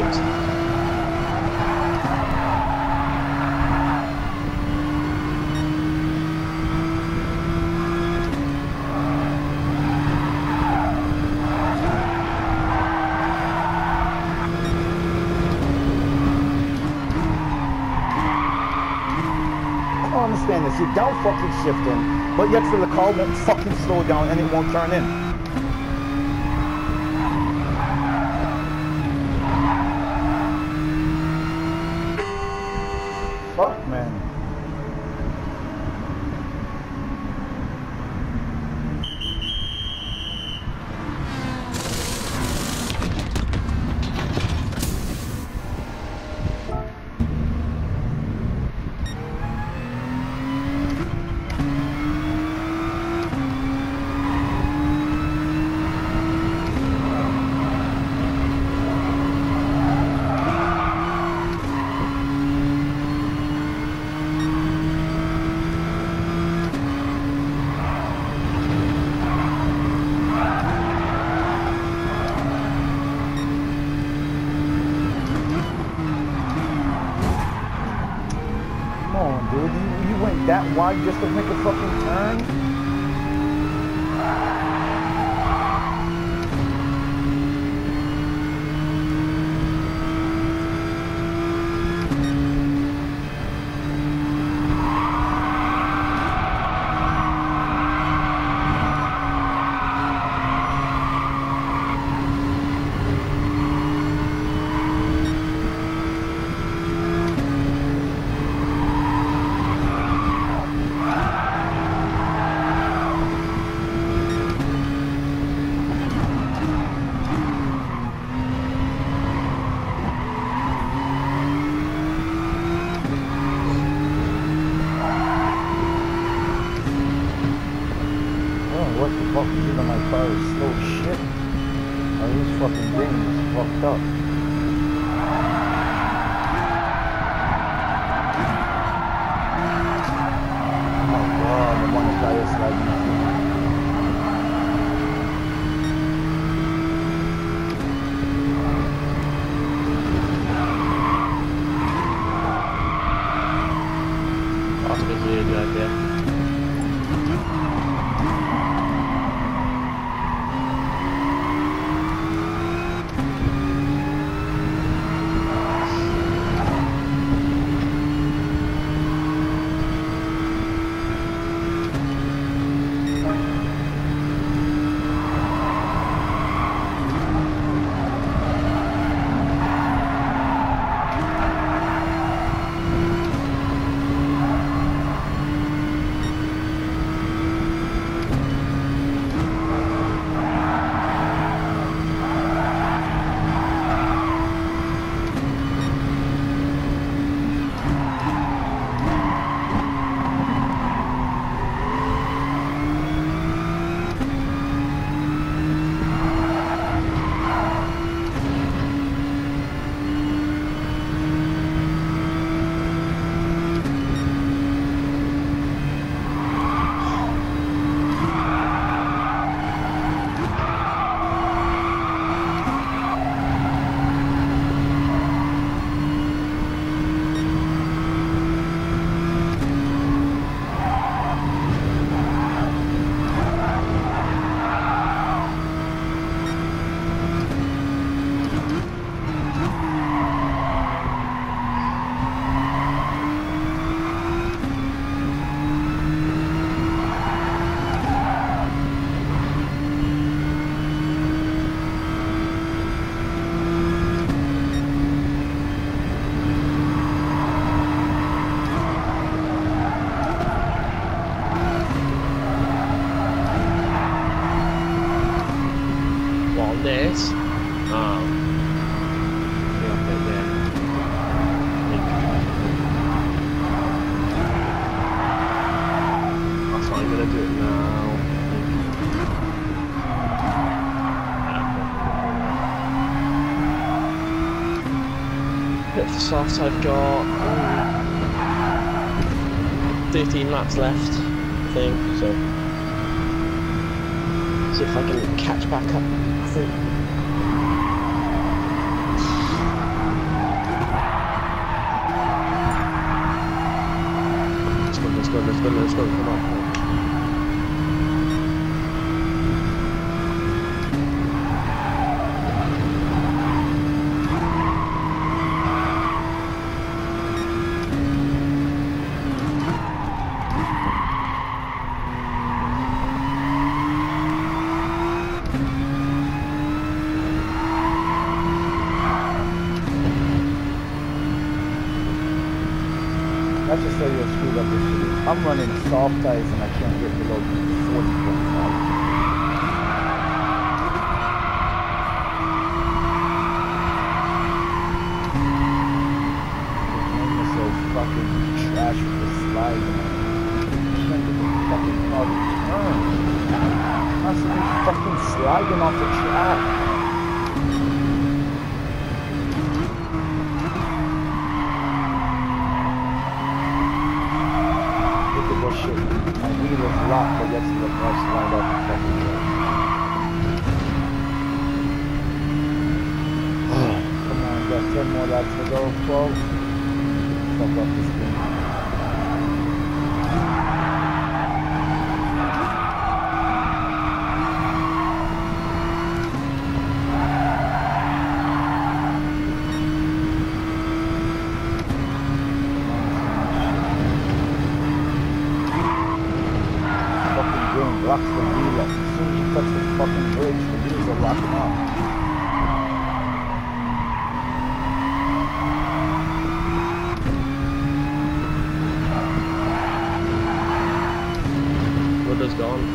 times. I don't understand this. You're down fucking shifting, but yet for the car won't fucking slow down and it won't turn in. Fuck, man. Dude, you went that wide just to make a fucking turn? What the fuck is in my car is slow shit. Oh, these fucking things is fucked up. Oh my god, the one that guy is sliding. That's a good idea. This. Oh. Yeah, okay, there. That's how I'm gonna do it now. Bit of the soft, I've got 13 laps left, I think, so see if I can catch back up. I think let's go, come on. Let's just say you're screwed up this shit. I'm running soft tires and I can't get below 40.5. So fucking trash with the slide. Trying to get the fucking car to turn. Constantly fucking sliding off the track. Shit. My wheel is locked, but yet the car slide off the fucking track. Come on, got 10 more laps to go, 12. Fuck up this thing. Locks the wheel up. As soon as you touch the fucking brakes, the wheels are locking up. Rudder's gone.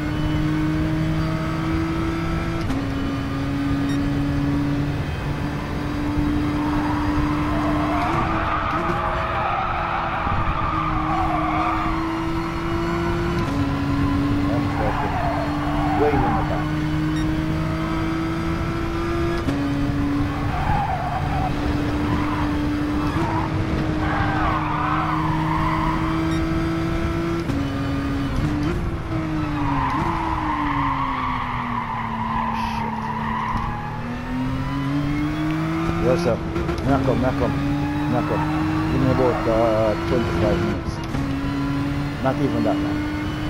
Way in the back. Yes, sir. Knuckle. Give me about 25 minutes. Not even that long.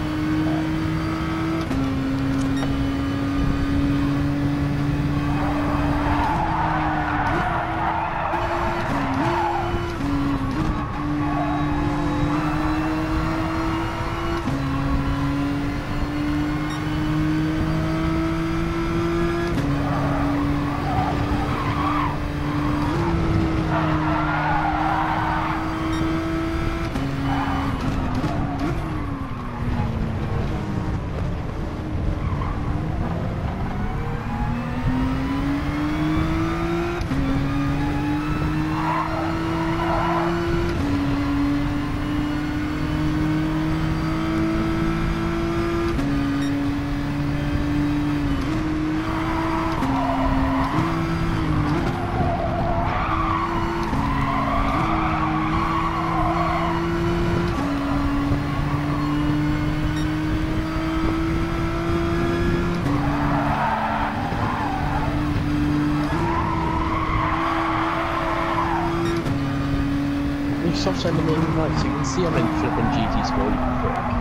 Stop sending me invites, you can see I'm in flipping GT Sport, you prick.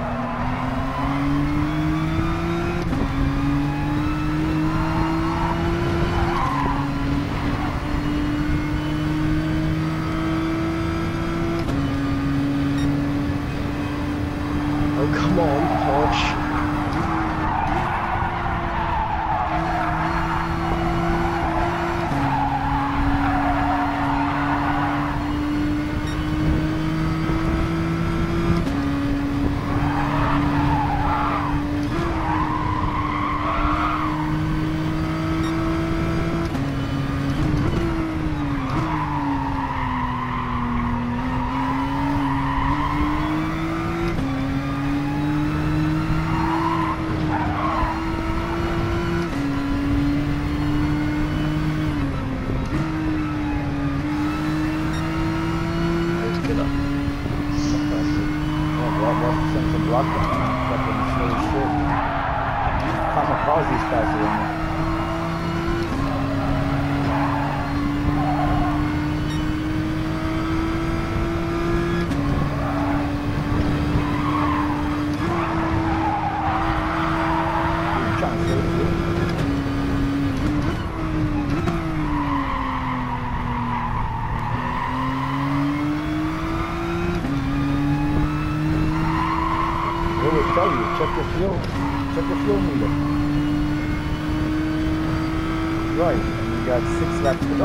Oh, come on, Porsche. fuel. Check the fuel meter. Right, and you got 6 laps to go.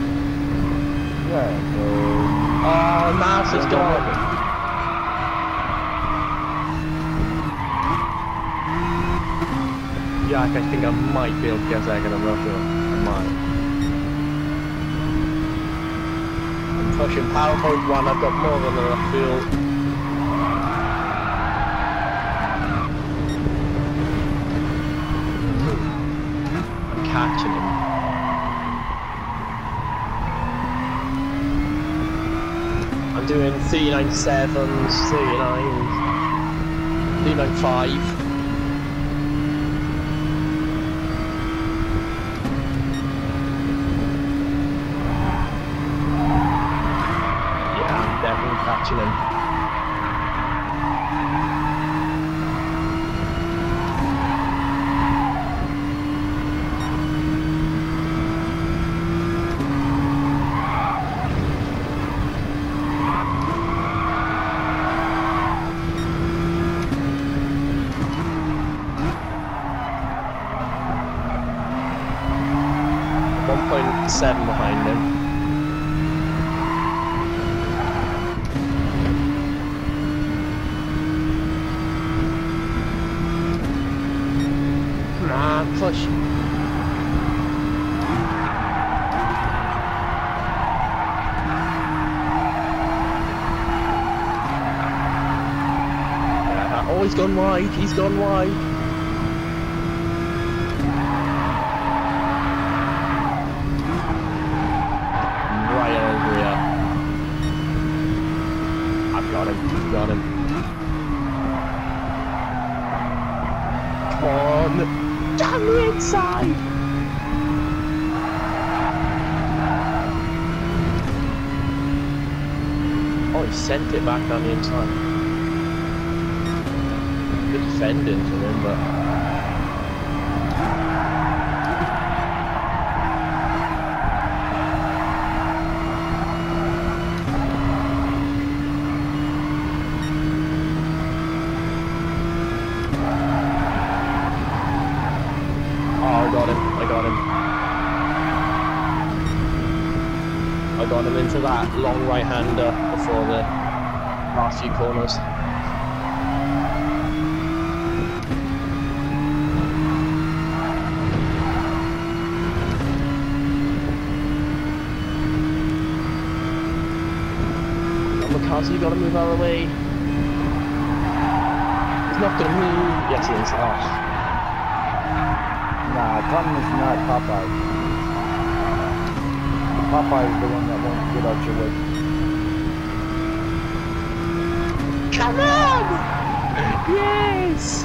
Yeah, so... Oh, Mars is gone. Yeah, I think I might be able to get second. I'm not sure. I might. I'm pushing PowerPoint 1. I've got more than enough fuel. I'm catching him. I'm doing 397s, 39s, 395. Catching him. .7 behind him. Push. Oh, he's gone wide. He's gone wide. Right over here. I've got him. I've got him. Come on. Down the inside! Oh, he sent it back down the inside. Good defending from him, but... I got him into that long right-hander before the last few corners. Mikazu, you gotta move out of the way. He's not gonna move. Yes, he is. Oh. Nah, Tom is not Popeye. Popeye is the one that won't get out your way. Come on! Yes!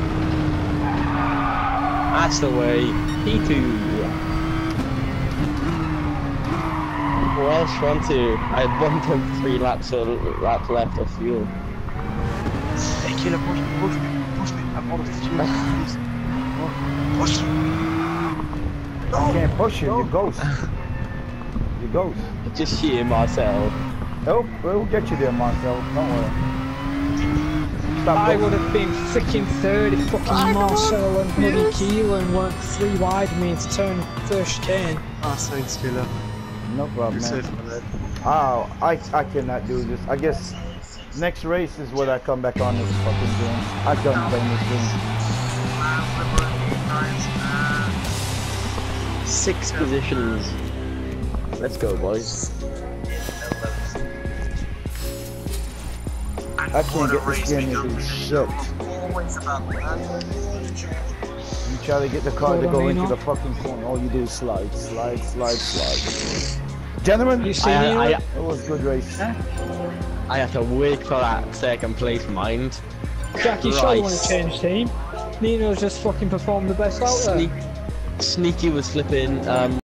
That's the way. P2. Welsh 1-2. I had 1.3 laps left of fuel. Hey killer, push me. I'm out of fuel. Push me. No! I can't push you, you're ghost. You're ghost. Just sheer Marcel. Oh, we'll get you there, Marcel. Don't worry. Stop I would have been freaking third if fucking Marcel and bloody Keelan weren't 3 wide of me to turn first chicane. Ah, thanks killer. No problem, You're man. safe for that. Oh, I cannot do this. I guess next race is when I come back on this fucking game. I done playing this game. 6 positions. Let's go, boys. I can't get this game to do shit. You try to get the car to go into the fucking corner, all you do is slide. Gentlemen, You see I it was a good race. I have to wait for that second place mind. Jack, you sure you want to change team? Nino's just fucking performed the best out there. Sneaky was flipping